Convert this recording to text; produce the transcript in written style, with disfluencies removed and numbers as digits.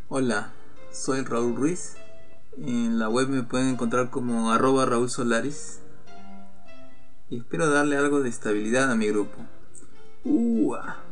Hola, soy Raúl Ruiz. En la web me pueden encontrar como @RaúlSolaris y espero darle algo de estabilidad a mi grupo. ¡Uah!